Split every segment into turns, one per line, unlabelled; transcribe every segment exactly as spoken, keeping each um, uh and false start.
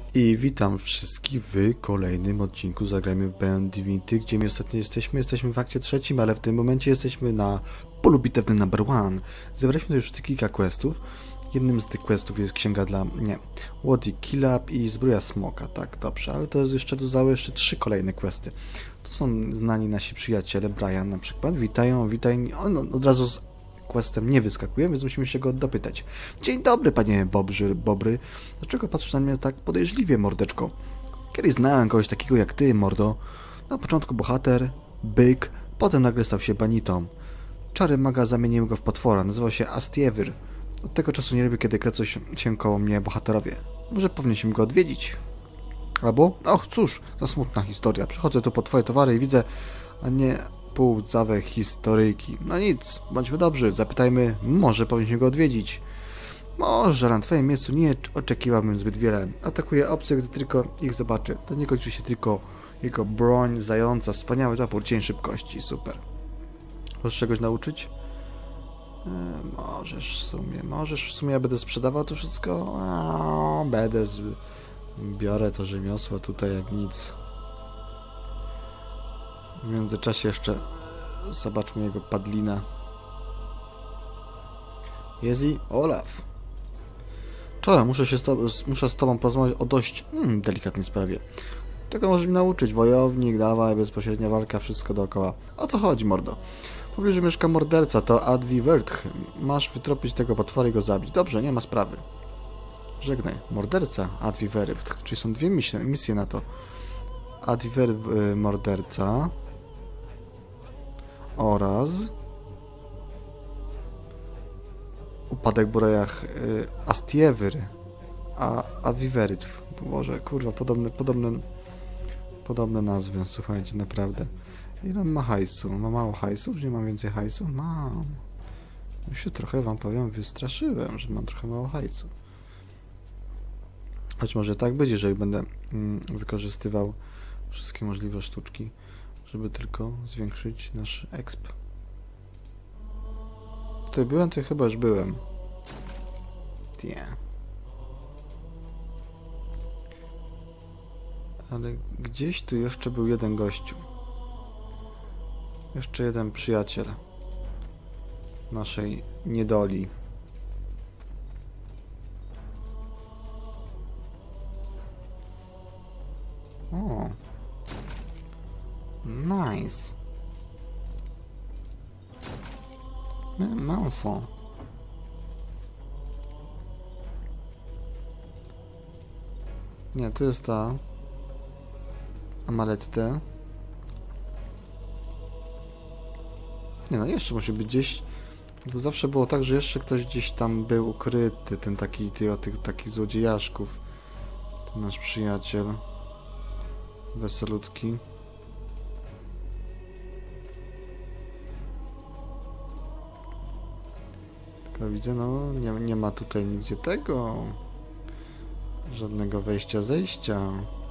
I witam wszystkich w kolejnym odcinku Zagrajmy w Beyond Divinity, gdzie my ostatnio jesteśmy. Jesteśmy w akcie trzecim, ale w tym momencie jesteśmy na polu bitewnym number one. Zebraliśmy tu już kilka questów. Jednym z tych questów jest księga dla... nie. Wody Kill Up i zbroja smoka. Tak, dobrze, ale to jest jeszcze dodały jeszcze trzy kolejne questy. To są znani nasi przyjaciele, Brian na przykład. Witają, witaj... On od razu z questem nie wyskakuje, więc musimy się go dopytać. Dzień dobry, panie Bobrzy, Bobry. Dlaczego patrzysz na mnie tak podejrzliwie, mordeczko? Kiedyś znałem kogoś takiego jak ty, mordo. Na początku bohater, byk, potem nagle stał się banitą. Czary maga zamieniły go w potwora, nazywał się Astiewir. Od tego czasu nie lubię, kiedy kręcą się koło mnie bohaterowie. Może powinniśmy go odwiedzić? Albo, och cóż, to smutna historia. Przychodzę tu po twoje towary i widzę, a nie półdzawe historyjki. No nic, bądźmy dobrzy, zapytajmy, może powinniśmy go odwiedzić. Może na twoim miejscu nie oczekiwałbym zbyt wiele. Atakuje obcy, gdy tylko ich zobaczy. To nie kończy się tylko jego broń, zająca, wspaniały topór, cień szybkości, super. Możesz czegoś nauczyć? E, możesz w sumie, możesz w sumie, ja będę sprzedawał to wszystko? A, będę, z... biorę to rzemiosło tutaj jak nic. W międzyczasie jeszcze zobaczmy jego padlinę. Jezi Olaf. Czołem, muszę się z tobą, muszę z tobą porozmawiać o dość hmm, delikatnej sprawie. Tego możesz mi nauczyć. Wojownik, dawaj, bezpośrednia walka, wszystko dookoła. O co chodzi, mordo? W pobliżu mieszka morderca, to Advi Wertch. Masz wytropić tego potwora i go zabić. Dobrze, nie ma sprawy. Żegnaj. Morderca, Advi Wertch. Czyli są dwie misje, misje na to. Advi Wertch, y, morderca. Oraz upadek w brojach y, Astiewir, a Aviverytw. Boże, kurwa, podobne, podobne, podobne nazwy, słuchajcie, naprawdę. Ile ma hajsu? Ma mało hajsu? Że nie mam więcej hajsu? Mam. Już się trochę wam powiem, wystraszyłem, że mam trochę mało hajsu. Choć może tak być, jeżeli będę mm, wykorzystywał wszystkie możliwe sztuczki, żeby tylko zwiększyć nasz exp. Tutaj byłem, to chyba już byłem. Nie. Ale gdzieś tu jeszcze był jeden gościu. Jeszcze jeden przyjaciel naszej niedoli. O. Nice. Mięso. Nie, to jest ta Amalette. Nie no, jeszcze musi być gdzieś. To zawsze było tak, że jeszcze ktoś gdzieś tam był ukryty. Ten taki, ty, tych takich złodziejaszków. Ten nasz przyjaciel. Weselutki. Widzę, no nie, nie ma tutaj nigdzie tego, żadnego wejścia, zejścia.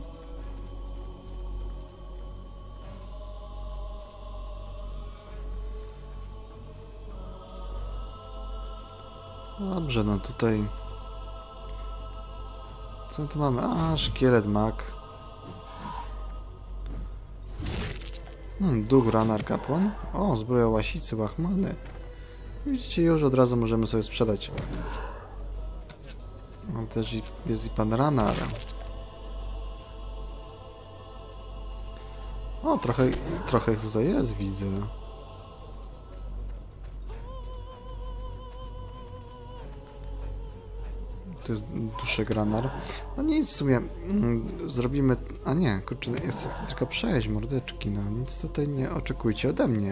Dobrze, no tutaj co tu mamy? A, szkielet mak. Hmm, duch Ranar kapłan. O, zbroja łasicy, łachmany. Widzicie, już od razu możemy sobie sprzedać. Mam też i, jest i pan Ranar. O, trochę, trochę ich tutaj jest, widzę. To jest duszek Ranar. No nic, w sumie mm, zrobimy... A nie, kurczę, ja chcę tylko przejść, mordeczki, no nic tutaj nie oczekujcie ode mnie.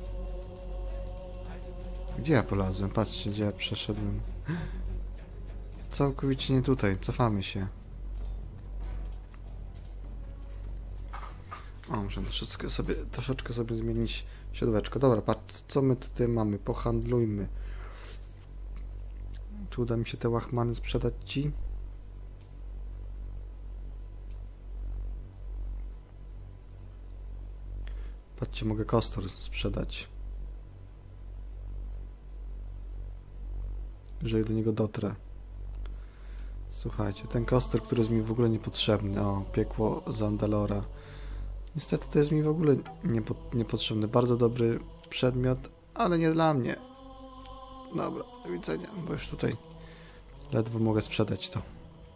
Gdzie ja polazłem? Patrzcie, gdzie ja przeszedłem. Całkowicie nie tutaj. Cofamy się. O, muszę troszeczkę sobie, troszeczkę sobie zmienić siodłeczko. Dobra, patrz, co my tutaj mamy. Pohandlujmy. Czy uda mi się te łachmany sprzedać ci? Patrzcie, mogę kostur sprzedać. Jeżeli do niego dotrę. Słuchajcie, ten kostur, który jest mi w ogóle niepotrzebny. O, piekło Zandalora. Niestety to jest mi w ogóle niepo, niepotrzebny. Bardzo dobry przedmiot, ale nie dla mnie. Dobra, do widzenia, bo już tutaj ledwo mogę sprzedać to.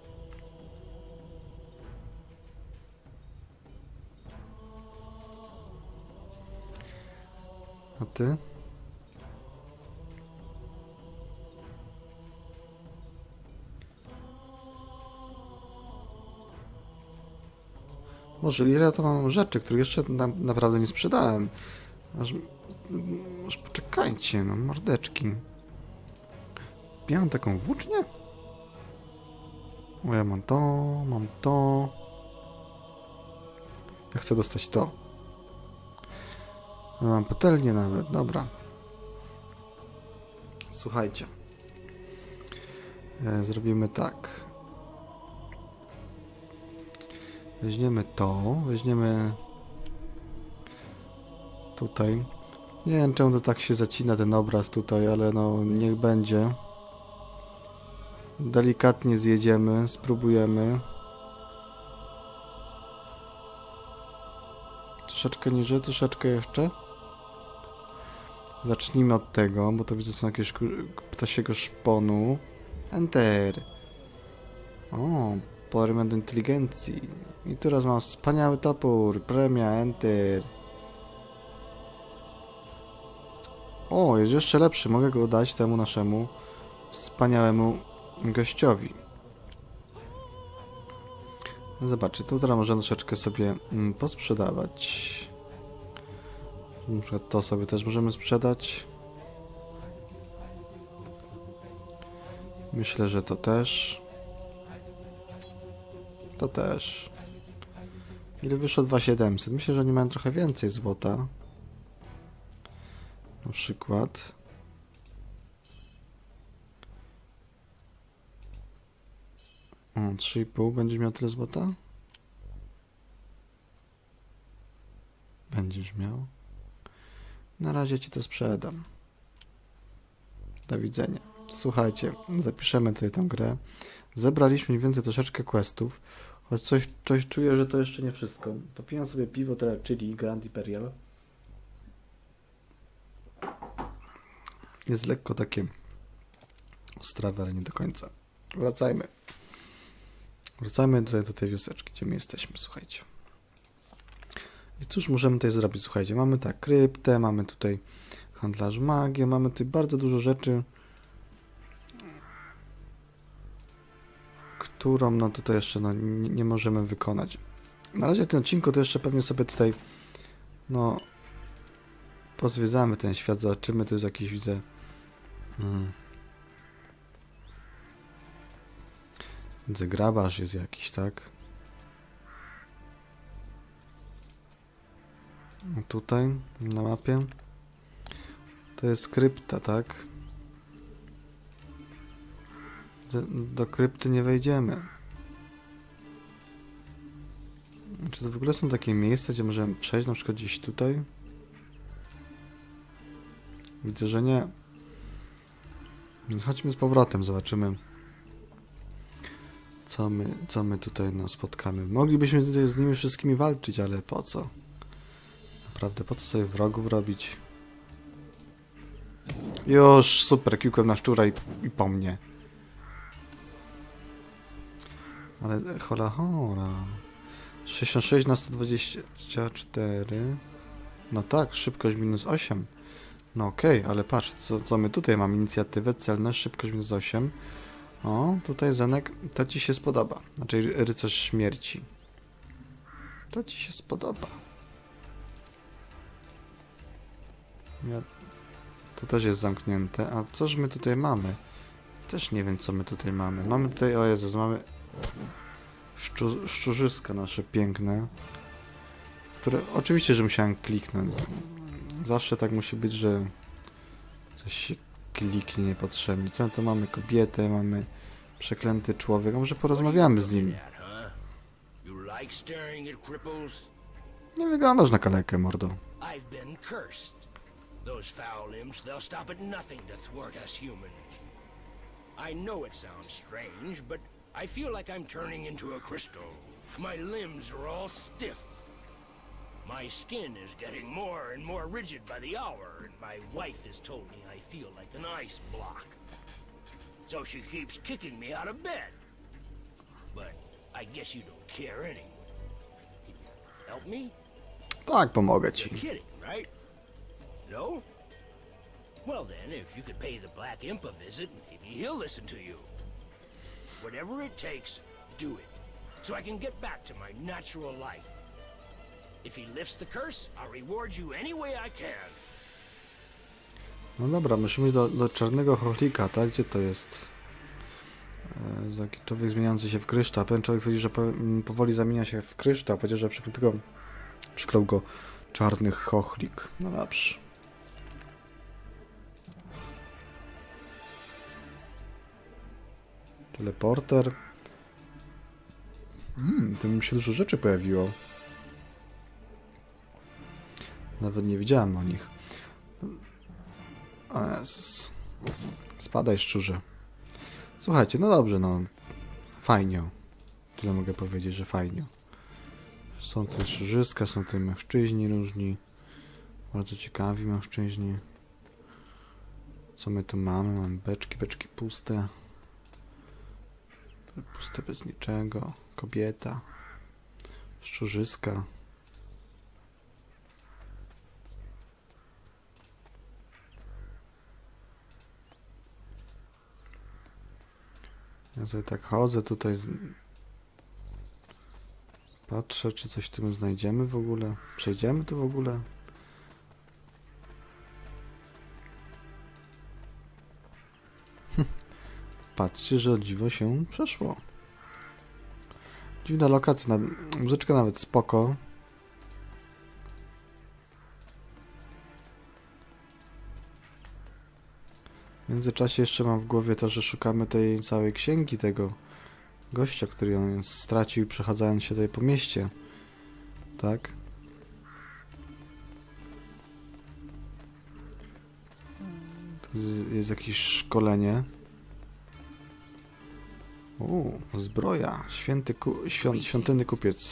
A ty? Może ile to mam rzeczy, których jeszcze na, naprawdę nie sprzedałem. Aż, aż poczekajcie, no mordeczki. Miałem taką włócznię? O, ja mam to, mam to. Ja chcę dostać to. Ja mam patelnię nawet, dobra. Słuchajcie. E, zrobimy tak. Weźmiemy to, weźmiemy tutaj. Nie wiem, czemu to tak się zacina ten obraz tutaj, ale no niech będzie. Delikatnie zjedziemy, spróbujemy. Troszeczkę niżej, troszeczkę jeszcze. Zacznijmy od tego, bo to widzę, są jakieś ptasiego szponu. Enter. O, poryment inteligencji. I teraz mam wspaniały topór. Premia, enter. O, jest jeszcze lepszy. Mogę go dać temu naszemu wspaniałemu gościowi. Zobaczcie, tu teraz możemy troszeczkę sobie mm, posprzedawać. Na przykład to sobie też możemy sprzedać. Myślę, że to też. To też. Ile wyszło? dwa tysiące siedemset. Myślę, że oni mają trochę więcej złota. Na przykład. O, trzy i pół. Będziesz miał tyle złota? Będziesz miał. Na razie ci to sprzedam. Do widzenia. Słuchajcie, zapiszemy tutaj tę grę. Zebraliśmy mniej więcej troszeczkę questów. Choć coś, coś czuję, że to jeszcze nie wszystko. Popijam sobie piwo teraz, czyli Grand Imperial. Jest lekko takie ostrawe, ale nie do końca. Wracajmy. Wracajmy tutaj do tej wioseczki, gdzie my jesteśmy, słuchajcie. I cóż możemy tutaj zrobić? Słuchajcie, mamy tak kryptę, mamy tutaj handlarz magię, mamy tutaj bardzo dużo rzeczy, którą no tutaj jeszcze no, nie, nie możemy wykonać. Na razie w tym odcinku to jeszcze pewnie sobie tutaj no pozwiedzamy ten świat, zobaczymy, tu jest jakiś, widzę hmm. widzę grabarz jest jakiś, tak? Tutaj na mapie to jest krypta, tak? Do, do krypty nie wejdziemy. Czy to w ogóle są takie miejsca, gdzie możemy przejść, na przykład gdzieś tutaj? Widzę, że nie. Więc chodźmy z powrotem, zobaczymy, co my, co my tutaj no, spotkamy. Moglibyśmy tutaj z nimi wszystkimi walczyć, ale po co? Naprawdę, po co sobie wrogów robić? Już, super, kiłkiem na szczura i, i po mnie. Ale hola hola. sześćdziesiąt sześć na sto dwadzieścia cztery. No tak, szybkość minus osiem. No okej, okay, ale patrz, co, co my tutaj mamy? Inicjatywę, celność, szybkość minus osiem. O, tutaj Zenek, to ci się spodoba. Znaczy rycerz śmierci. To ci się spodoba. Ja... To też jest zamknięte. A coż my tutaj mamy? Też nie wiem, co my tutaj mamy. Mamy tutaj, o Jezus, mamy szczu, szczurzyska nasze piękne, które oczywiście, że musiałem kliknąć. Zawsze tak musi być, że coś się kliknie niepotrzebnie. Co to mamy? Kobietę, mamy przeklęty człowiek. A może porozmawiamy z nimi? Nie wyglądasz na kalekę, mordo.
Those foul imps, they'll stop at nothing to thwart us humans. I know it sounds strange, but I feel like I'm turning into a crystal. My limbs are all stiff. My skin is getting more and more rigid by the hour, and my wife has told me I feel like an ice block. So she keeps kicking me out of bed. But I guess you don't care anymore. Can you help me?
Tak, pomogę
You're
ci.
kidding, right? No? Well then, if you could pay the Black Imp a visit, maybe he'll listen to you. Whatever it takes, do it. So I can get back to my natural life. If he lifts the curse, I'll reward you any way I can.
No dobra, musimy do, do czarnego chochlika, tak? Gdzie to jest? E, taki człowiek zmieniający się w kryształ. Pewien człowiek twierdzi, że po, m, powoli zamienia się w kryształ. Powiedział, że przyklął go, przyklął go czarny chochlik. No dobrze. Teleporter. Hmm, to mi się dużo rzeczy pojawiło. Nawet nie wiedziałem o nich. O Jezus. Spadaj, szczurze. Słuchajcie, no dobrze, no. Fajnie. Tyle mogę powiedzieć, że fajnie. Są tutaj szczurzyska, są tutaj mężczyźni różni. Bardzo ciekawi mężczyźni. Co my tu mamy? Mamy beczki, beczki puste. Puste bez niczego. Kobieta. Szczurzyska. Ja sobie tak chodzę tutaj. Z... Patrzę, czy coś tu znajdziemy w ogóle. Przejdziemy tu w ogóle. Patrzcie, że o dziwo się przeszło. Dziwna lokacja, muzyczka nawet spoko. W międzyczasie jeszcze mam w głowie to, że szukamy tej całej księgi tego gościa, który ją stracił, przechadzając się tutaj po mieście. Tak? Tu jest jakieś szkolenie. Uuu, zbroja. Święty ku, świąt, świątynny kupiec.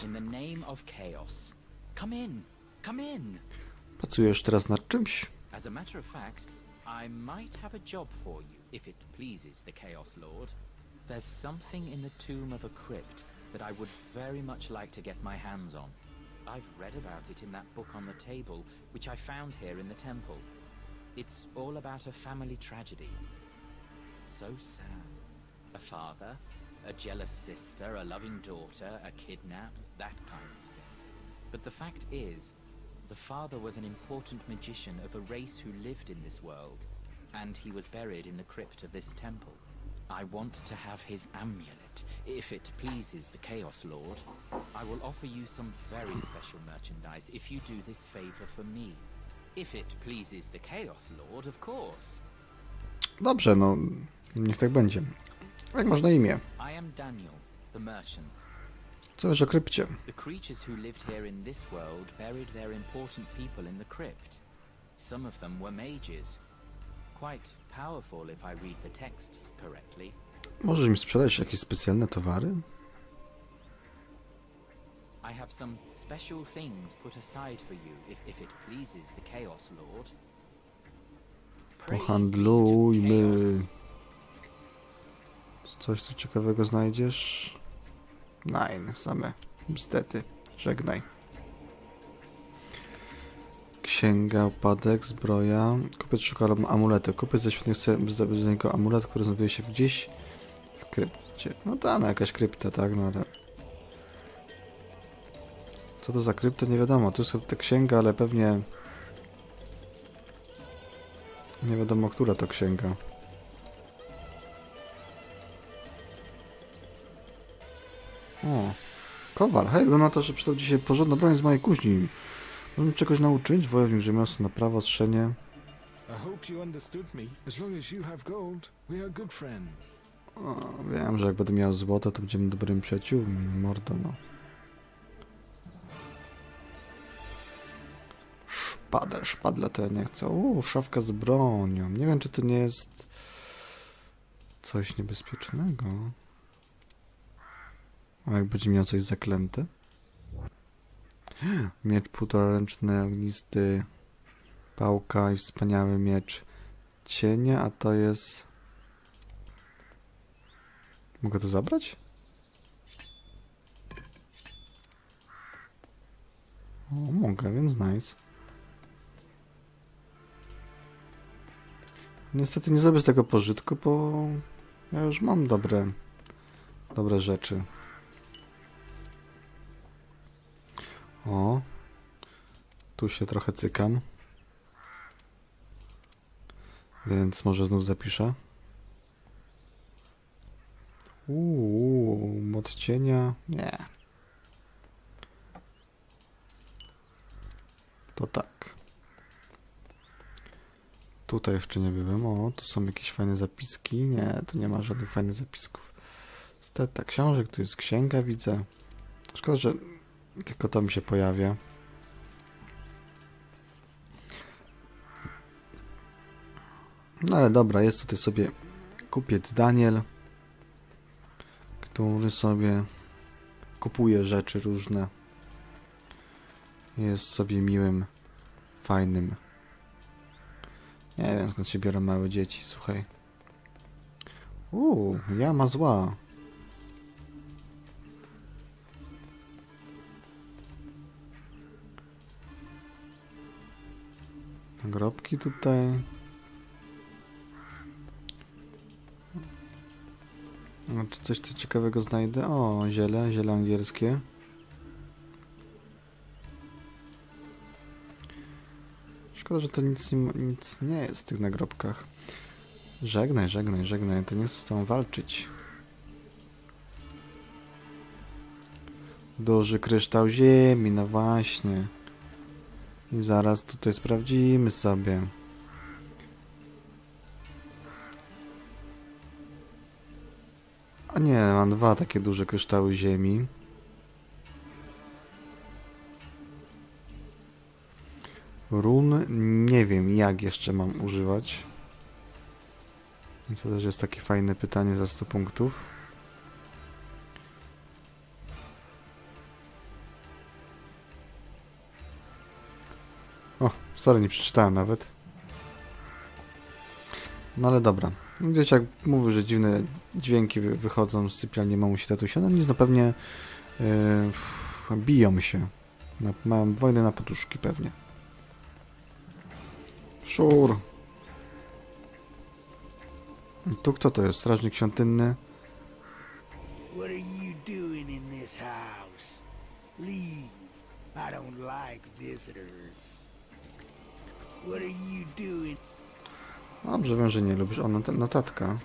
Pracujesz teraz nad czymś?
As a matter of fact, I might have a job for you, if it pleases the Chaos Lord. There's something in the tomb of a crypt that I would very much like to get my hands on. I've read about it in that book on the table, which I found here in the temple. It's all about a family tragedy. So sad. A father, a jealous sister, a loving daughter, a kidnap, that kind of thing. But the fact is, the father was an important magician of a race who lived in this world, and he was buried in the crypt of this temple. I want to have his amulet, if it pleases the Chaos Lord. I will offer you some very special merchandise if you do this favor for me. If it pleases the Chaos Lord, of course.
Dobrze, no, niech tak będzie. Jak masz na imię?
I am Daniel, the merchant.
Co wiesz o krypcie?
The creatures who lived here in this world buried their important people in the crypt. Some of them were mages. Quite powerful if I read the texts correctly.
Możesz mi sprzedać jakieś specjalne towary?
I have some special things put aside for you if, if it pleases the Chaos Lord.
Pohandlujmy. Coś tu ciekawego znajdziesz? Nein, same bzdety. Żegnaj. Księga, upadek, zbroja. Kupiec szuka amuletu. Kupiec ze świetnych chce zdobyć z niego amulet, który znajduje się gdzieś w krypcie. No ta, no jakaś krypta, tak, no ale... Co to za krypta? Nie wiadomo. Tu jest ta księga, ale pewnie... Nie wiadomo, która to księga. O, kowal. Hej, wygląda na to, że przydał dzisiaj porządną broń z mojej kuźni. Możemy czegoś nauczyć? Wojownik rzemiosło na prawo, strzenie. O, wiem, że jak będę miał złoto, to będziemy dobrymi przyjaciółmi. Mordo, no. Szpadę, szpadle to ja nie chcę. O, szafka z bronią. Nie wiem, czy to nie jest coś niebezpiecznego. A jak będzie miał coś zaklęte? Miecz półtoraręczny, ognisty, pałka i wspaniały miecz cienia, a to jest... Mogę to zabrać? O, mogę, więc nice. Niestety nie zrobię z tego pożytku, bo ja już mam dobre, dobre rzeczy. O, tu się trochę cykam. Więc może znów zapiszę. Uuu, mod cienia. Nie. To tak. Tutaj jeszcze nie byłem. O, tu są jakieś fajne zapiski. Nie, tu nie ma żadnych fajnych zapisków. Steta książek, tu jest księga, widzę. Szkoda, że tylko to mi się pojawia. No ale dobra, jest tutaj sobie kupiec Daniel, który sobie kupuje rzeczy różne. Jest sobie miłym, fajnym. Nie wiem, skąd się biorą małe dzieci, słuchaj. Uuu, jama zła. Nagrobki tutaj. No, czy coś tu ciekawego znajdę? O, ziele, ziele angielskie. Szkoda, że to nic nie, nic nie jest w tych nagrobkach. Żegnaj, żegnaj, żegnaj, to nie chcę z tobą walczyć. Duży kryształ ziemi, no właśnie. I zaraz tutaj sprawdzimy sobie. A nie, mam dwa takie duże kryształy ziemi. Run nie wiem, jak jeszcze mam używać. Więc to też jest takie fajne pytanie za sto punktów. O, sorry, nie przeczytałem nawet. No ale dobra. Gdzieś jak mówię, że dziwne dźwięki wychodzą z sypialni mamusi tatusia, no nic, no pewnie yy, biją się. No, mam wojnę na poduszki pewnie. Szur. Tu kto to jest? Strażnik świątynny?
What are you doing in this house? Leave. I don't like visitors. What are you doing?
Dobrze, wiem, że nie lubisz. O, not notatka.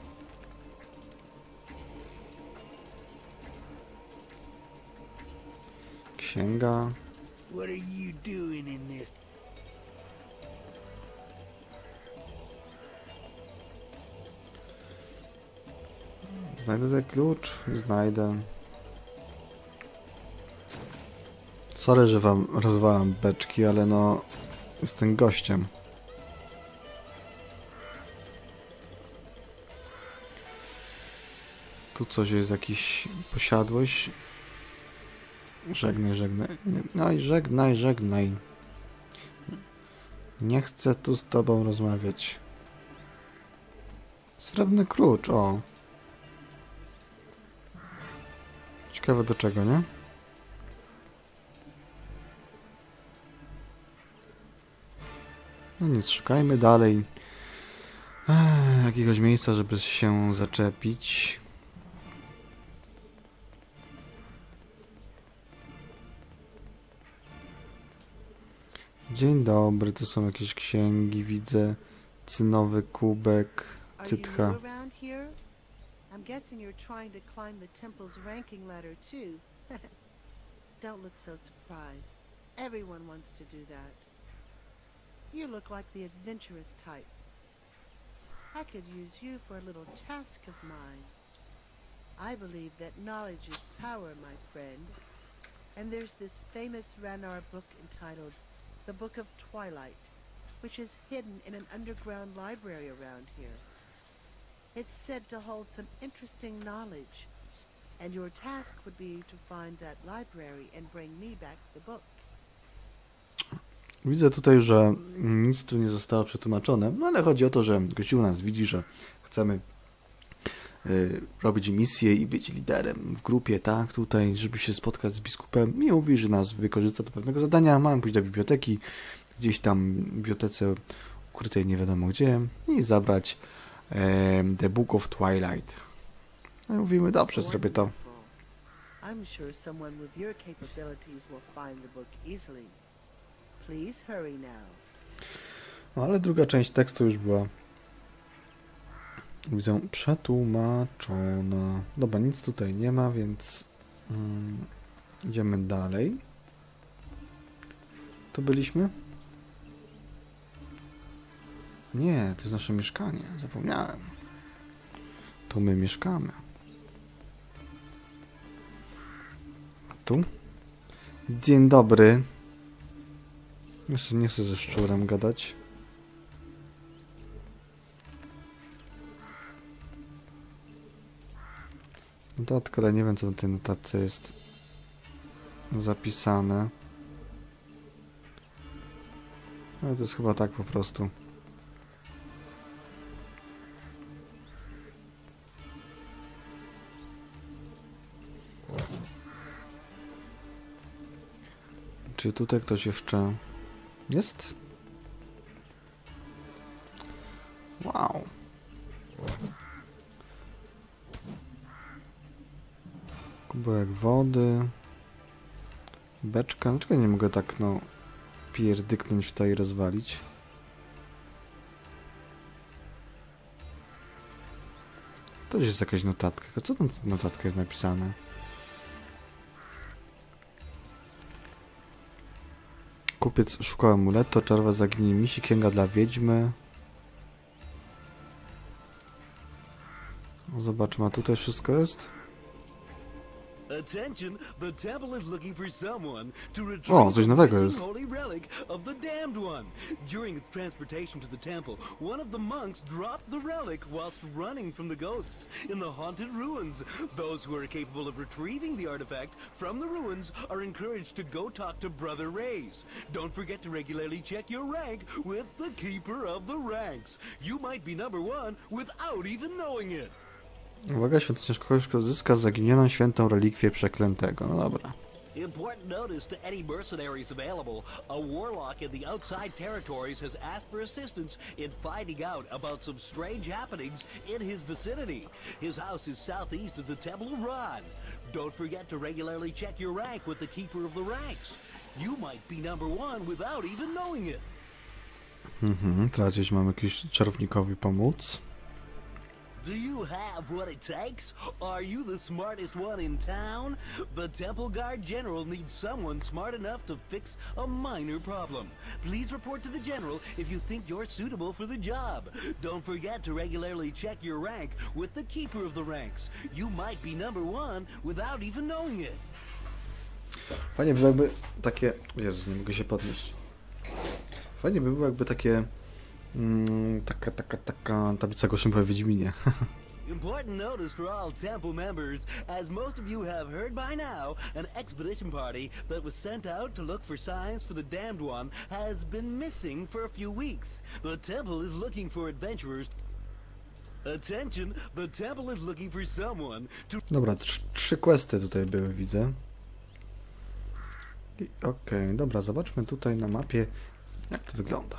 Księga.
What are you doing in this?
Znajdę ten klucz? Znajdę. Sorry, że wam rozwalam beczki, ale no... Jestem gościem. Tu coś jest, jakiś posiadłość. Żegnaj, żegnaj. No i żegnaj, żegnaj. Nie chcę tu z tobą rozmawiać. Srebrny klucz, o. Ciekawe do czego, nie? No nic, szukajmy dalej Ech, jakiegoś miejsca, żeby się zaczepić. Dzień dobry, tu są jakieś księgi, widzę. Cynowy kubek, cytcha.
I'm guessing you're trying to climb the temple's ranking ladder too. Don't look so surprised. Everyone wants to do that. You look like the adventurous type. I could use you for a little task of mine. I believe that knowledge is power, my friend. And there's this famous Ranar book entitled The Book of Twilight, which is hidden in an underground library around here. It's said to hold some interesting knowledge, And your task would be to find that library and bring me back the book.
Widzę tutaj, że nic tu nie zostało przetłumaczone, no ale chodzi o to, że gościu nas widzi, że chcemy y, robić misję i być liderem w grupie, tak, tutaj, żeby się spotkać z biskupem i mówi, że nas wykorzysta do pewnego zadania, mamy pójść do biblioteki, gdzieś tam w bibliotece ukrytej nie wiadomo gdzie i zabrać y, The Book of Twilight. No i mówimy, dobrze, zrobię to.
I'm sure someone with your capabilities will find the book easily. Please hurry now.
No, ale druga część tekstu już była, widzę, przetłumaczona. Dobra, nic tutaj nie ma, więc mm, idziemy dalej. Tu byliśmy? Nie, to jest nasze mieszkanie. Zapomniałem. Tu my mieszkamy. A tu? Dzień dobry. Jeszcze nie chcę ze szczurem gadać. Notatka, ale nie wiem, co na tej notatce jest zapisane. Ale to jest chyba tak po prostu. Czy tutaj ktoś jeszcze jest? Wow. Kubełek wody. Beczka. Dlaczego nie mogę tak, no, pierdyknąć w to i rozwalić? To już jest jakaś notatka. Co tam w notatce jest napisane? Kupiec szukał amuletu, czarwa zaginie misi, księga dla wiedźmy. Zobaczmy, a tutaj wszystko jest?
Attention, the temple is looking for someone to
O,
retrieve
coś
the
nowego
missing
jest.
holy relic of the damned one. During its transportation to the temple, one of the monks dropped the relic whilst running from the ghosts in the haunted ruins. Those who are capable of retrieving the artifact from the ruins are encouraged to go talk to Brother Reyes. Don't forget to regularly check your rank with the Keeper of the Ranks. You might be number one without even knowing it.
Uwaga, świątynia szkoły zyska zaginioną świętą relikwię przeklętego. No dobra.
Important notice to any mercenaries available. A warlock in the outside territories has asked for assistance in finding out about some strange happenings in his vicinity. His house is southeast of the Temple of Ron. Don't forget to regularly check your rank with the Keeper of the Ranks. You might be number one without even knowing it.
Mhm, teraz gdzieś mamy jakiś czarownicowi pomóc.
Do you have what it takes? Are you the smartest one in town? The Temple Guard General needs someone smart enough to fix a minor problem. Please report to the General if you think you're suitable for the job. Don't forget to regularly check your rank with the Keeper of the Ranks. You might be number one without even knowing it.
Fajnie by było jakby takie... Jezus, nie mogę się podnieść. Fajnie by było jakby takie... Mm, taka, taka, taka tablica głośnowa w Wiedźminie.
Important notice for all Temple members. As most of you have heard by now, an expedition party that was sent out to look for signs for the Damned One has been missing for a few weeks. The Temple is looking for adventurers. Attention, the Temple is looking for someone to...
Dobra, tr trzy questy tutaj były, widzę. I okej, okay, dobra, zobaczmy tutaj na mapie, jak to wygląda.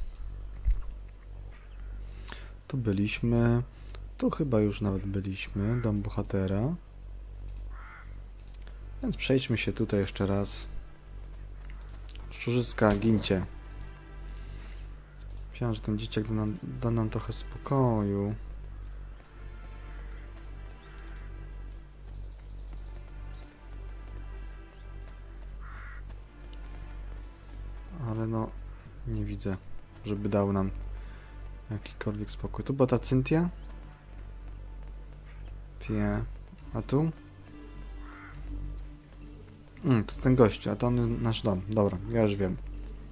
Tu byliśmy, tu chyba już nawet byliśmy, dom bohatera. Więc przejdźmy się tutaj jeszcze raz. Szczurzyska, gincie. Myślałem, że ten dzieciak da nam, da nam trochę spokoju. Ale no, nie widzę, żeby dał nam jakikolwiek spokój. Tu była ta Cynthia? Tie. A tu? Mm, to ten gościu, a to on jest nasz dom. Dobra, ja już wiem.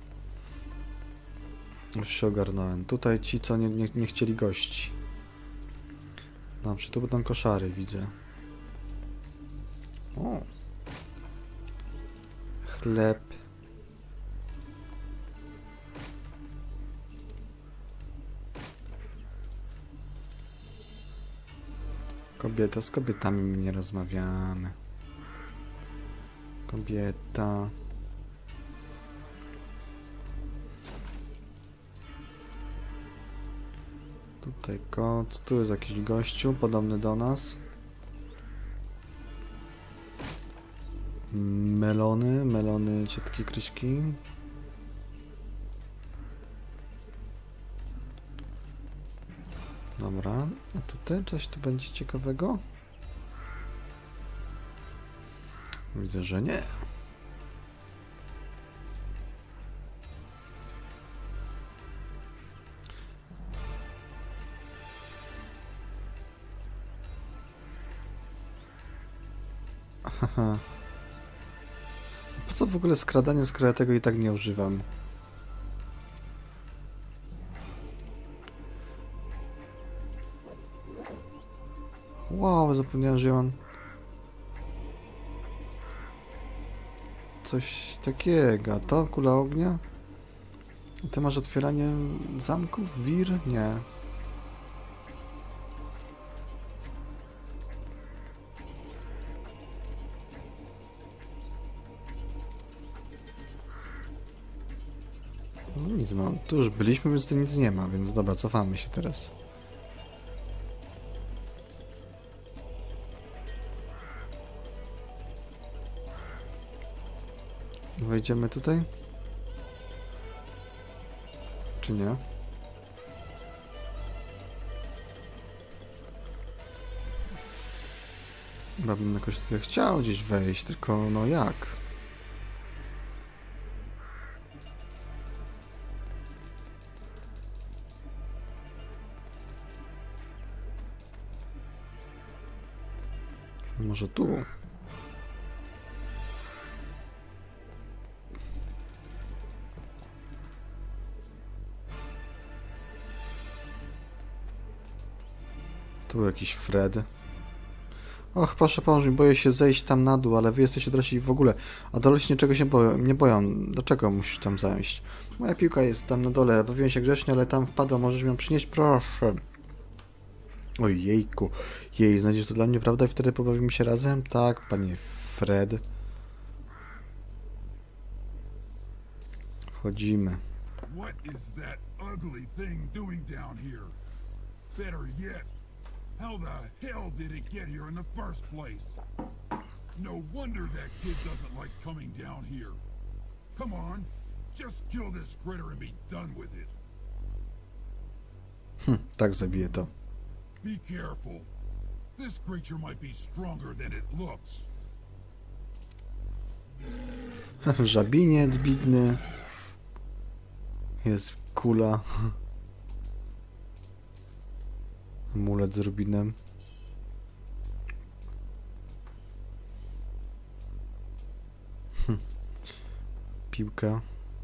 Już się ogarnąłem. Tutaj ci, co nie, nie, nie chcieli gości. Dobrze, tu będą koszary, widzę. O. Chleb. Kobieta, z kobietami my nie rozmawiamy. Kobieta. Tutaj kot, tu jest jakiś gościu, podobny do nas. Melony, melony ciotki Kryśki. Dobra, a tutaj coś tu będzie ciekawego? Widzę, że nie. Haha. Po co w ogóle skradanie, skoro ja tego i tak nie używam? Wow, zapomniałem, że mam coś takiego. A to kula ognia? A ty masz otwieranie zamków? Wir? Nie. No nic, no. Tu już byliśmy, więc tu nic nie ma, więc dobra, cofamy się teraz. Wejdziemy tutaj? Czy nie? Chyba bym jakoś tutaj chciał gdzieś wejść, tylko no jak? Może tu? Tu jakiś Fred. Och, proszę pomóż mi, boję się zejść tam na dół, ale wy jesteście dorośli w ogóle. A dorośli niczego się boją, nie boją. Dlaczego musisz tam zajść? Moja piłka jest tam na dole. Bawiłem się grzecznie, ale tam wpadła. Możesz mi ją przynieść? Proszę. Oj, jejku. Jej, znajdziesz to dla mnie, prawda? I wtedy pobawimy się razem? Tak, panie Fred. Wchodzimy.
What is that ugly thing doing down here? Better yet, how the hell did it get here in the first place? No wonder that kid doesn't like coming down here. Come on, just kill this critter and be done with it.
Hm, tak zabiję to.
Be careful. This creature might be stronger than it looks.
Żabiniec bidny. Jest kula. Amulet z rubinem. Hm. Piłka.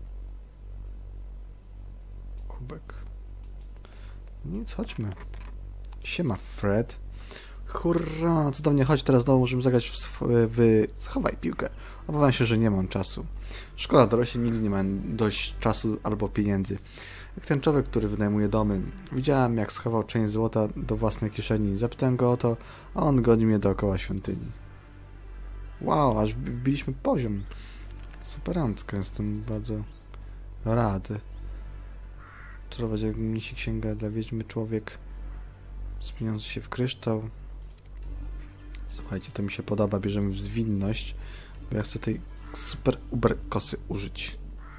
Kubek. Nic, chodźmy. Siema, Fred. Hurra, cudownie, chodź, teraz znowu możemy zagrać w, w... Schowaj piłkę. Obawiam się, że nie mam czasu. Szkoda, dorośli nigdy nie mają dość czasu albo pieniędzy. Jak ten człowiek, który wynajmuje domy. Widziałem, jak schował część złota do własnej kieszeni. Zapytałem go o to, a on goni mnie dookoła świątyni. Wow, aż wbiliśmy poziom. Superancko, jestem bardzo rady. Czarować jak mnisi księga dla wiedźmy, człowiek zmieniający się w kryształ. Słuchajcie, to mi się podoba, bierzemy w zwinność, bo ja chcę tej super uber kosy użyć.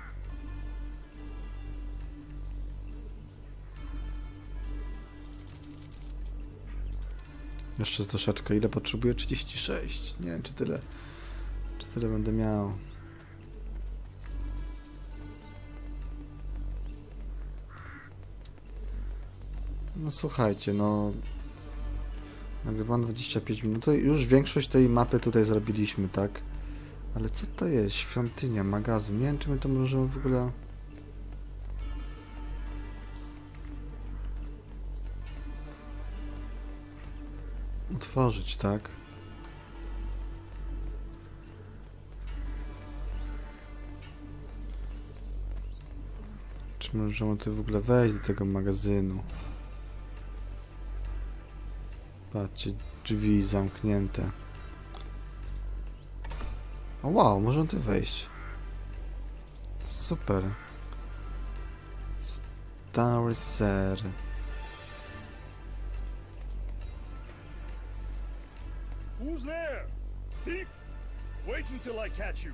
Jeszcze troszeczkę. Ile potrzebuję? trzydzieści sześć. Nie wiem, czy tyle, czy tyle będę miał. No słuchajcie, no... Nagrywam dwadzieścia pięć minut. To już większość tej mapy tutaj zrobiliśmy, tak? Ale co to jest? Świątynia, magazyn. Nie wiem, czy my to możemy w ogóle... otworzyć, tak? Czy możemy tu w ogóle wejść do tego magazynu? Patrzcie, drzwi zamknięte. O wow, możemy tu wejść. Super. Stary ser.
Who's there? Thief? Wait until I catch you.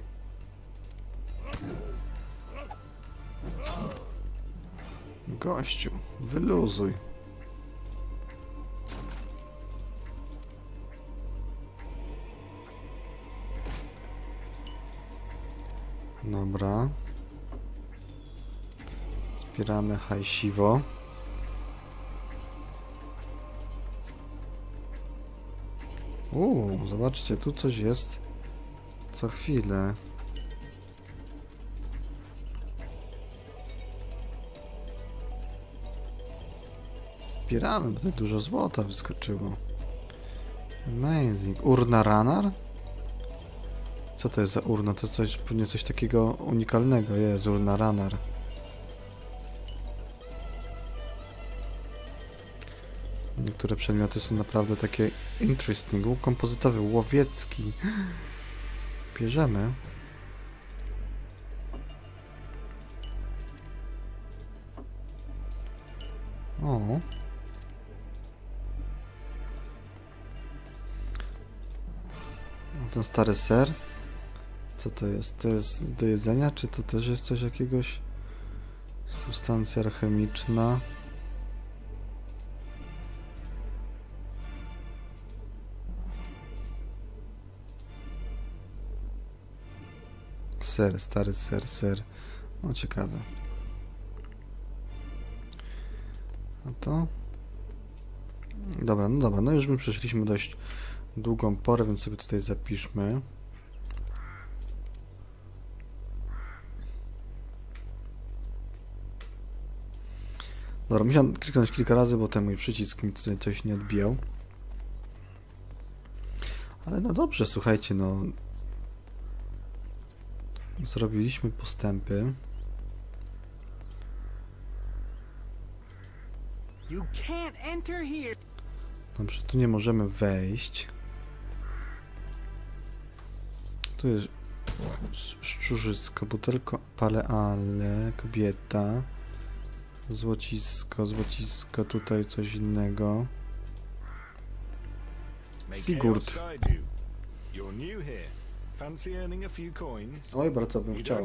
Gościu, wyluzuj. Dobra. Zbieramy hajsiwo. Uuu, zobaczcie, tu coś jest co chwilę. Zbieramy, bo tutaj dużo złota wyskoczyło. Amazing. Urna Ranar? Co to jest za urna? To coś, pewnie coś takiego unikalnego jest, urna Ranar. Niektóre przedmioty są naprawdę takie interesting. Łuk kompozytowy, łowiecki. Bierzemy. O. Ten stary ser. Co to jest? To jest do jedzenia? Czy to też jest coś jakiegoś? Substancja alchemiczna. Ser, stary ser, ser. No ciekawe. A to? Dobra, no dobra, no już my przeszliśmy dość długą porę, więc sobie tutaj zapiszmy. Dobra, musiałem kliknąć kilka razy, bo ten mój przycisk mi tutaj coś nie odbijał. Ale no dobrze, słuchajcie, no... Zrobiliśmy postępy.
You can't enter here.
Dobrze, tu nie możemy wejść. Tu jest szczurzysko, butelko, paleale, kobieta. Złocisko, złocisko, tutaj coś innego. Sigurd. Oj, bardzo bym chciał.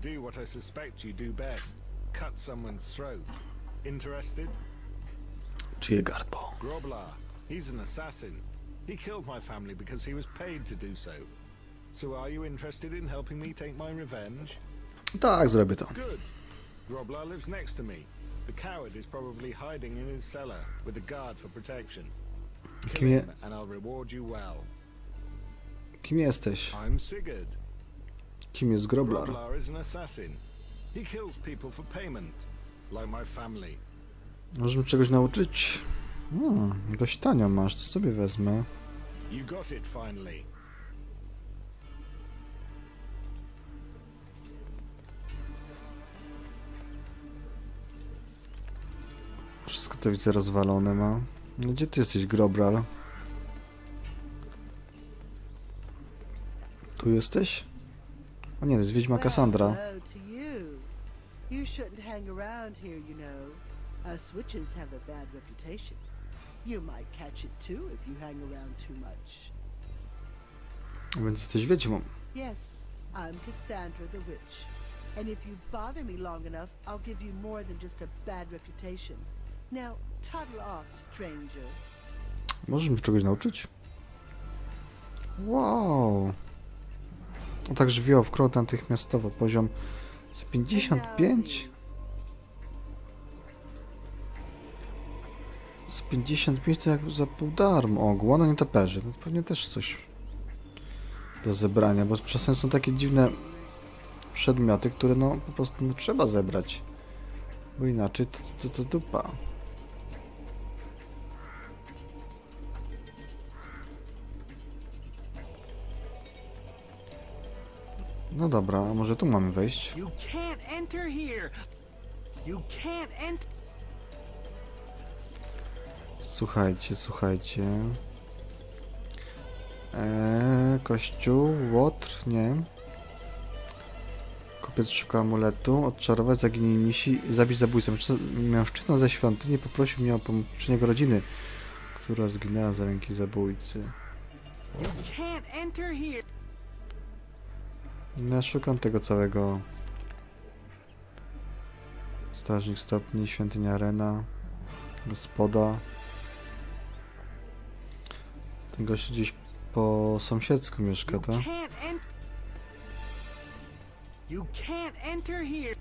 Czyje gardło?
Groblar, he's an assassin. He killed my family because he was paid to do so. So are you interested in helping me take my revenge?
Tak, zrobię to.
Good. Groblar lives next to me. The coward is probably hiding in his cellar with a guard for protection. Kill
Kim, je...
him and I'll reward you well.
Kim jesteś?
I'm Sigurd.
Kim jest Groblar?
Groblar is an assassin. He kills people for payment, like my family.
Możesz mnie czegoś nauczyć? Hmm, dość tanio masz, to sobie wezmę.
You got it finally.
Wszystko to widzę rozwalone ma. No gdzie ty jesteś, Groblar? Tu jesteś? O nie, to jest wiedźma Cassandra.
Well, hello to you. You shouldn't hang around here, you know. Us witches have a bad reputation. You might catch it too if you hang around too much.
Więc jesteś wiedźmą.
Yes, I'm Cassandra the Witch. And if you bother me long enough, I'll give you more than just a bad reputation. Now, toddle off, stranger.
Możesz mnie czegoś nauczyć? Wow. O tak żywioł, wkrot natychmiastowo, poziom za pięćdziesiąt pięć. Z pięćdziesiąt pięć to jak za pół darmo. O, głona nietoperzy. No to pewnie też coś do zebrania, bo czasem są takie dziwne przedmioty, które no po prostu no, trzeba zebrać. Bo inaczej to, to, to dupa. No dobra, a może tu mamy wejść?
You can't enter here. You can't enter.
Słuchajcie, słuchajcie. Eee, kościół, łotr, nie. Kupiec szuka amuletu, odczarować, zaginienie misi i zabić zabójcę. Mężczyzna ze świątyni poprosił mnie o pomoc jego rodziny, która zginęła za ręki zabójcy.
You can't enter here.
Ja szukam tego całego. Strażnik stopni, świątynia arena, gospoda. Ten gość gdzieś po sąsiedzku mieszka, tak?
You can't enter. You can't enter here.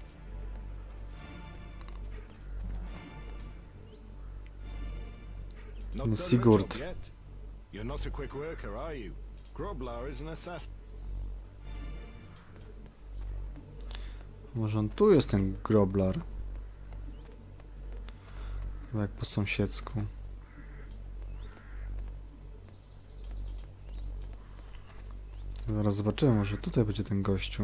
Not done the
Sigurd.
job yet. You're not a quick worker, are you? Groblar is an assassin.
Może on tu jest ten groblar. Chyba jak po sąsiedzku. Zaraz zobaczymy, może tutaj będzie ten gościu.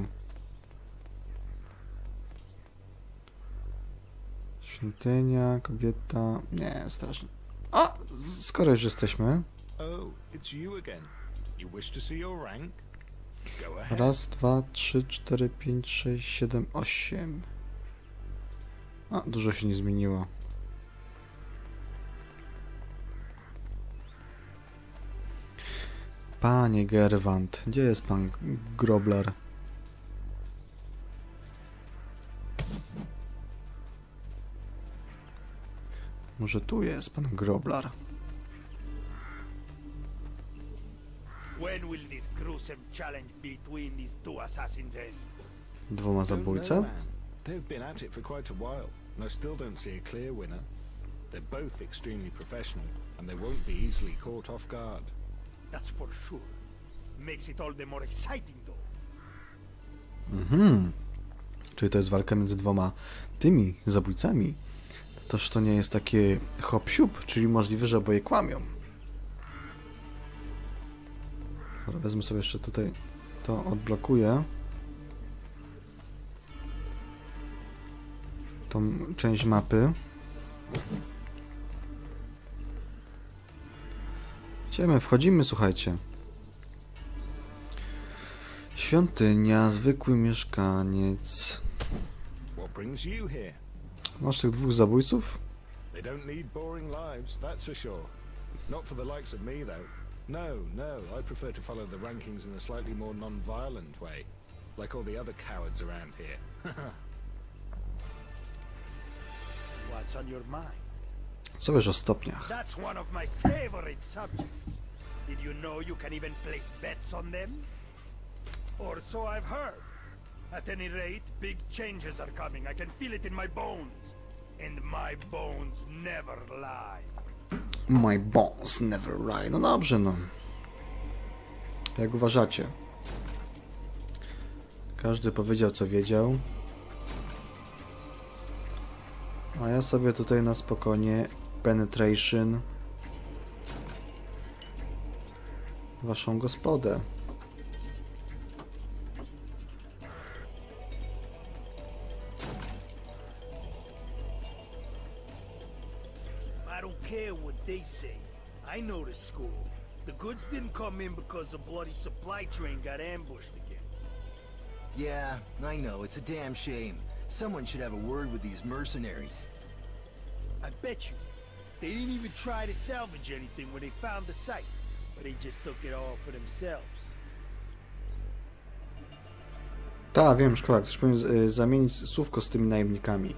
Świątynia, kobieta... Nie, strasznie. A! Skoro już jesteśmy.
Oh, it's you again. You wish to see your rank? Go ahead.
Raz, dwa, trzy, cztery, pięć, sześć, siedem, osiem. A, dużo się nie zmieniło. Panie Gerwant, gdzie jest pan Groblar? Może tu jest pan Groblar?
When will this gruesome challenge between these two assassins end?
Dwoma
Don't know,
zabójcę?
man. They've been at it for quite a while, and I still don't see a clear winner. They're both extremely professional, and they won't be easily caught off guard.
That's for sure. Makes it all the more exciting though.
Mhm. Czyli to jest walka między dwoma tymi zabójcami. Toż to nie jest takie hop-siup, czyli możliwe, że oboje kłamią. Dobra, wezmę sobie jeszcze tutaj, to odblokuję. Tą część mapy. Idziemy, wchodzimy, słuchajcie. Świątynia, zwykły mieszkaniec.
What brings you here?
Masz tych dwóch zabójców?
They don't need boring lives, that's for sure. Not for the likes of me, though. No, no, I prefer to follow the rankings in a slightly more non-violent way, like all the other cowards around here.
What's on your mind?
Co wiesz o stopniach?
That's one of my favorite subjects. Did you know you can even place bets on them? Or so I've heard. At any rate, big changes are coming. I can feel it in my bones. And my bones never lie.
My bones never lie. No dobrze, no. Jak uważacie? Każdy powiedział, co wiedział. A ja sobie tutaj na spokojnie penetration waszą gospodę.
I don't care what they say. I know the score. The goods didn't come in because the bloody supply train got ambushed again.
Yeah, I know. It's a damn shame. Someone should have a word with these mercenaries.
I bet you. They didn't even try to salvage anything when they found the site, but they just took it all for themselves.
Tak, wiem, szkoda. Ktoś powinien y, zamienić słówko z tymi najemnikami.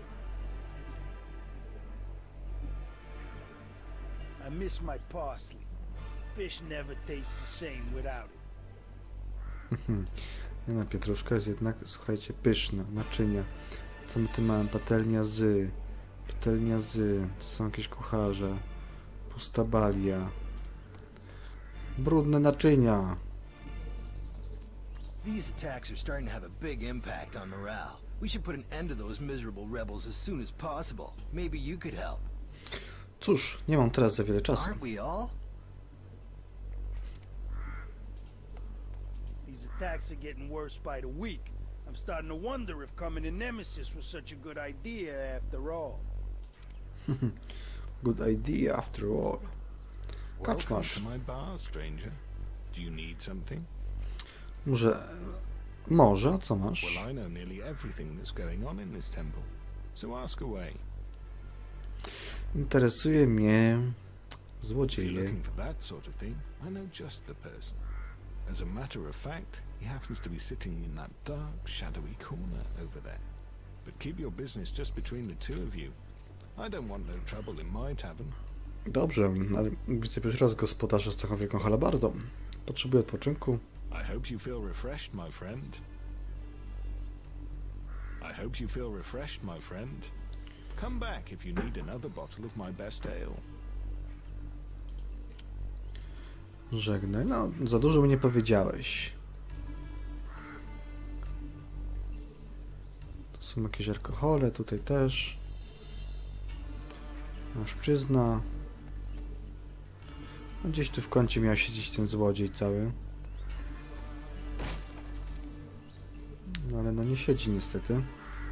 I miss my parsley. Fish never tastes the same without it.
Jedna pietruszka jest jednak, słuchajcie, pyszna, naczynia. Co my tu mamy? Patelnia z... Patelnia z... To są jakieś kucharze. Pusta balia. Brudne naczynia.
These attacks are starting to have a big impact on morale. We should put an end to those miserable rebels as soon as possible. Maybe you could help.
Cóż, nie mam teraz za wiele czasu.
Aren't we all?
These attacks are getting worse by the week. I'm starting to wonder if coming to Nemesis was such a good idea after all.
Good idea after all.
Welcome
Kaczmarz.
to my bar, stranger. Do you need something?
Może... Może, a co masz?
Well, I know nearly everything that's going on in this temple, so ask away.
Interesuje mnie...
If you're
złodzieje.
looking for that sort of thing, I know just the person. As a matter of fact, he happens to be sitting in that dark, shadowy corner over there. But keep your business just between the two of you. I don't want no trouble in my tavern.
Dobrze, ale widzę pierwszy raz gospodarza z taką wielką halabardą. Potrzebuję odpoczynku.
I hope you feel refreshed, my friend. I hope you feel refreshed, my friend. Come back if you need another bottle of my best ale.
Żegnaj. No, za dużo mi nie powiedziałeś. Tu są jakieś alkohole, tutaj też. Mężczyzna. No, gdzieś tu w kącie miał siedzieć ten złodziej cały. No ale no nie siedzi niestety.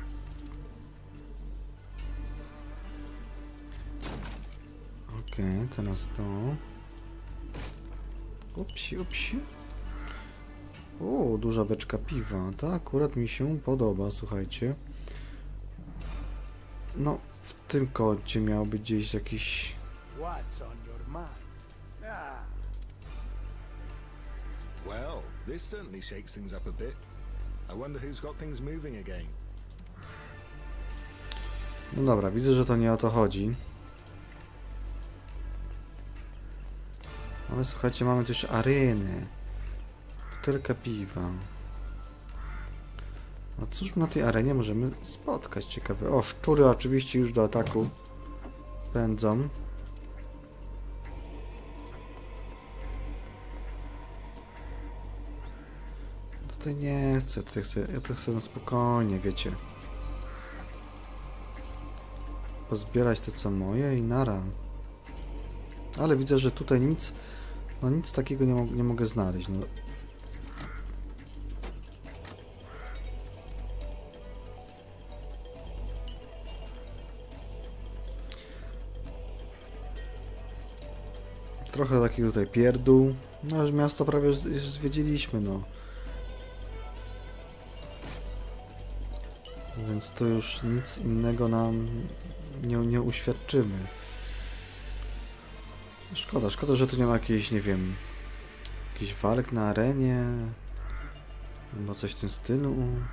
Okej, okay, teraz to. Upsi, upsi. O, duża beczka piwa. To akurat mi się podoba, słuchajcie. No, w tym kącie miał być gdzieś jakiś...
What's on your mind? Ah,
Well, this certainly shakes things up a bit. I wonder who's got things moving again.
No dobra, widzę, że to nie o to chodzi. Ale słuchajcie, mamy też arenę. Butelka piwa. A cóż na tej arenie możemy spotkać? Ciekawe. O, szczury oczywiście już do ataku pędzą. Tutaj nie chcę, tutaj chcę, ja to chcę na spokojnie, wiecie. Pozbierać to co moje i nara. Ale widzę, że tutaj nic, no nic takiego nie, mo nie mogę znaleźć. No. Trochę taki tutaj pierdół. No już miasto prawie już, już zwiedziliśmy, no. Więc to już nic innego nam nie, nie uświadczymy. Szkoda, szkoda, że tu nie ma jakiejś, nie wiem, jakichś walk na arenie, albo coś w tym stylu.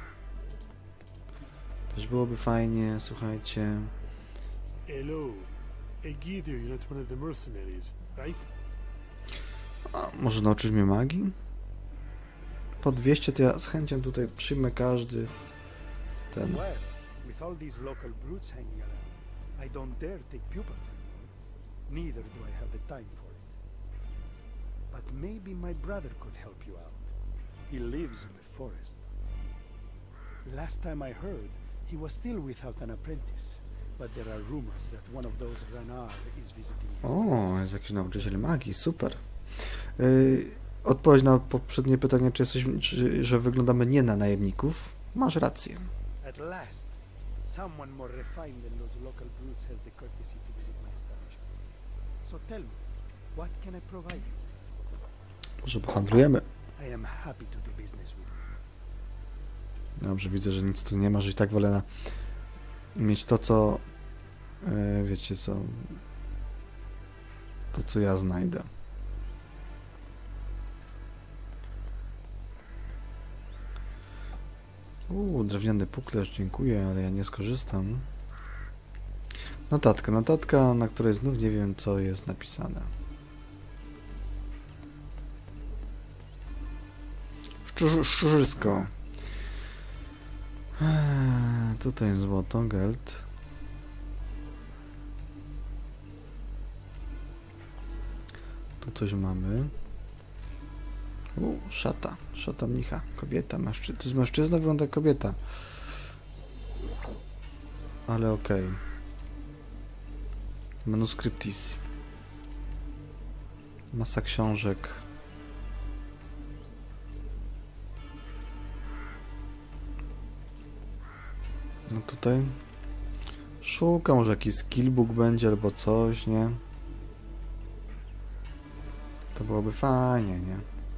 Też byłoby fajnie, słuchajcie.
Hello. I gather you're not one of the mercenaries, right?
A może nauczysz mnie magii? Po dwieście to ja z chęcią tutaj przyjmę każdy ten.
well, with all these local brutes hanging around, I don't dare take pupils anymore. Neither do I have the time for it. But maybe my brother could help you out. He lives in the forest. Last time I heard, he was still without an apprentice. But there are rumors that one of those Ranar is visiting his
O,
place.
jest jakiś nauczyciel magii, super. Yy, odpowiedź na poprzednie pytanie, czy jesteśmy, czy, że wyglądamy nie na najemników. Masz rację.
At last, someone more refined than those local brutes has the courtesy to visit my establishment. So tell me, what can I provide you?
Może pohandlujemy.
I am happy to do business with you.
Dobrze, widzę, że nic tu nie ma, że i tak wolę na... mieć to, co... Yy, wiecie co... To, co ja znajdę. Uuu, drewniany puklerz, dziękuję, ale ja nie skorzystam. Notatka, notatka, na której znów nie wiem, co jest napisane. Szczur, szczurzysko. Eee, tutaj złoto, geld. Tu coś mamy. U, szata, szata mnicha, kobieta, mężczyzna. To jest mężczyzna, wygląda jak kobieta. Ale okej. Okay. Manuscriptis. Masa książek. No tutaj szukam, może jakiś skillbook będzie albo coś, nie? To byłoby fajnie, nie?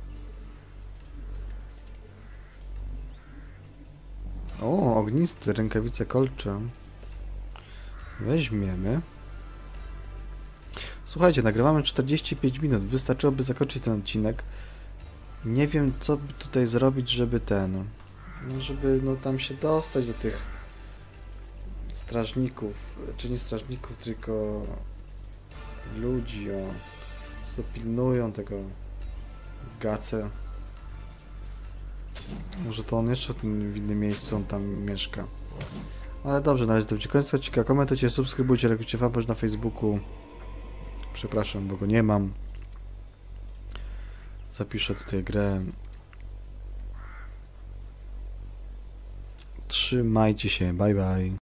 O, ognisty, rękawice kolcze. Weźmiemy. Słuchajcie, nagrywamy czterdzieści pięć minut. Wystarczyłoby zakończyć ten odcinek. Nie wiem, co by tutaj zrobić, żeby ten... No, żeby no, tam się dostać do tych strażników. Czy nie strażników, tylko ludzi, o, co pilnują tego Gace. Może to on jeszcze w tym w innym miejscu on tam mieszka. Ale dobrze, na razie to będzie koniec odcinka. Komentujcie, subskrybujcie, lajkujcie fanpage na Facebooku. Przepraszam, bo go nie mam. Zapiszę tutaj grę. Trzymajcie się, bye bye.